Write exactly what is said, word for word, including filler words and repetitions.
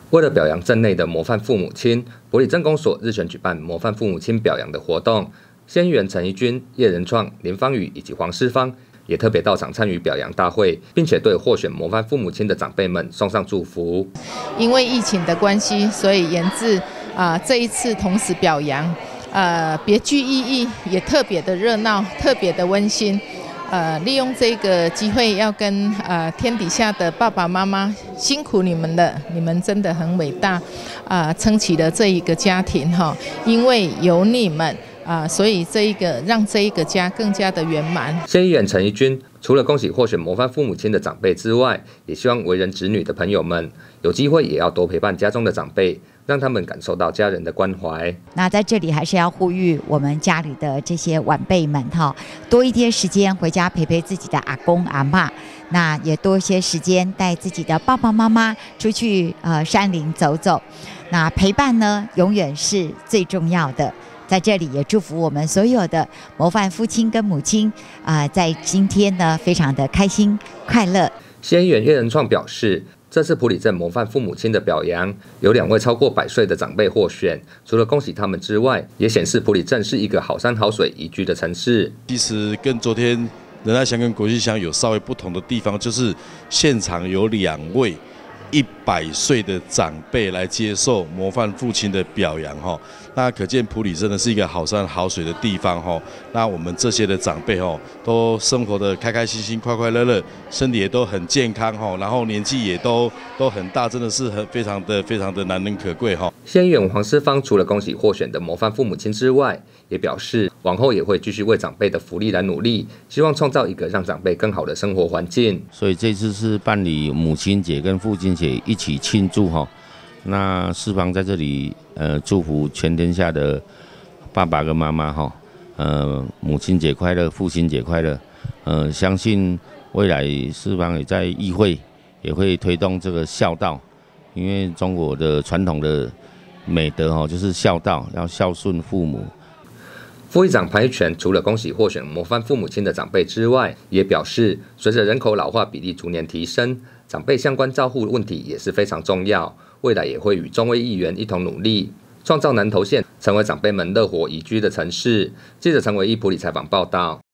为了表扬镇内的模范父母亲，埔里镇公所日前举办模范父母亲表扬的活动。县议员陈怡君、叶仁创、林芳宇以及黄世芳也特别到场参与表扬大会，并且对获选模范父母亲的长辈们送上祝福。 因为疫情的关系，所以研制啊、呃、这一次同时表扬，呃别具意义，也特别的热闹，特别的温馨。呃，利用这个机会，要跟呃天底下的爸爸妈妈辛苦你们了，你们真的很伟大，啊、呃，撑起了这一个家庭哈，因为有你们啊、呃，所以这一个让这一个家更加的圆满。 县议员陈怡君除了恭喜获选模范父母亲的长辈之外，也希望为人子女的朋友们有机会也要多陪伴家中的长辈，让他们感受到家人的关怀。 那在这里还是要呼吁我们家里的这些晚辈们哈，多一些时间回家陪陪自己的阿公阿嬷，那也多一些时间带自己的爸爸妈妈出去呃山林走走。那陪伴呢，永远是最重要的。在这里也祝福我们所有的模范父亲跟母亲啊、呃，在今天呢非常的开心快乐。 县议员叶仁创表示，这次埔里镇模范父母亲的表扬，有两位超过百岁的长辈获选，除了恭喜他们之外，也显示埔里镇是一个好山好水宜居的城市。 其实跟昨天仁爱乡跟国际乡有稍微不同的地方，就是现场有两位一百岁的长辈来接受模范父亲的表扬哈，那可见埔里真的是一个好山好水的地方哈。那我们这些的长辈哈，都生活的开开心心、快快乐乐，身体也都很健康哈，然后年纪也都都很大，真的是很非常的非常的难能可贵哈。 县议员黄世芳除了恭喜获选的模范父母亲之外，也表示往后也会继续为长辈的福利来努力，希望创造一个让长辈更好的生活环境。 所以这次是办理母亲节跟父亲节一起庆祝哈。那世芳在这里呃祝福全天下的爸爸跟妈妈哈，呃母亲节快乐，父亲节快乐。呃，相信未来世芳也在议会也会推动这个孝道，因为中国的传统的美德哈就是孝道，要孝顺父母。 副议长潘玉泉除了恭喜获选模范父母亲的长辈之外，也表示，随着人口老化比例逐年提升，长辈相关照护问题也是非常重要。未来也会与众位议员一同努力，创造南投县成为长辈们乐活宜居的城市。记者陈维一埔里采访报道。